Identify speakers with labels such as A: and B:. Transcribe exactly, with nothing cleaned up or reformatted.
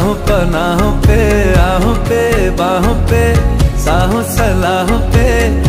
A: राहों पनाहों पे, आहों पे बाहों पे, साहों सलाहों पे